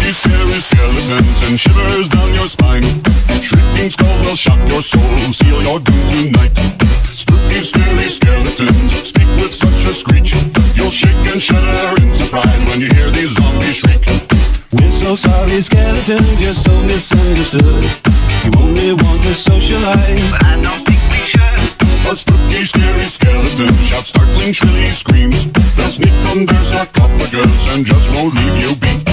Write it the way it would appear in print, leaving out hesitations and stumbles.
spooky, scary skeletons and shivers down your spine. Shrieking skulls will shock your soul, seal your doom tonight. Spooky, scary skeletons speak with such a screech. You'll shake and shudder in surprise when you hear these zombies shriek. We're so sorry, skeletons, you're so misunderstood. You only want to socialize, but I don't think we should. A spooky, scary skeleton shouts startling, shrilly screams. They'll sneak under sarcophagus and just won't leave you be.